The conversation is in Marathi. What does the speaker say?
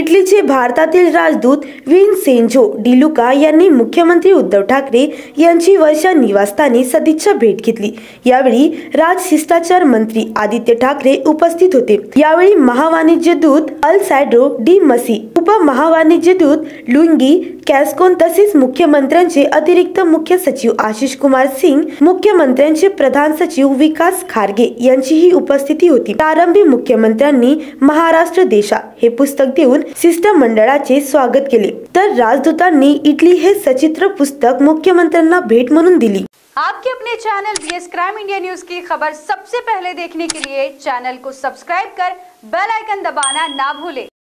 इटलीचे भारतातील राजदूत विन्सेंझो डी लुका यांनी मुख्यमंत्री उद्धव ठाकरे यांची वर्षा निवासस्थानी सदिच्छा भेट घेतली। यावेळी राजशिष्टाचार मंत्री आदित्य ठाकरे उपस्थित होते। यावेळी महावाणिज्य दूत अल्साड्रो डी मसी, उपमहावाणिज्य दूत लुंगी कॅस्कोन तसेच मुख्यमंत्र्यांचे अतिरिक्त मुख्य सचिव आशिष कुमार सिंग, मुख्यमंत्र्यांचे प्रधान सचिव विकास खारगे यांचीही उपस्थिती होती। प्रारंभी मुख्यमंत्र्यांनी महाराष्ट्र देशा हे पुस्तक देऊन शिष्टमंडळाचे स्वागत केले, तर राजदूतांनी इटली हे सचित्र पुस्तक मुख्यमंत्र्यांना भेट म्हणून दिली। आपके अपने channel BS crime India news की खबर सबसे पहले देखने के लिए चैनल को सब्सक्राइब कर बेल आइकन दबाना ना भूलें।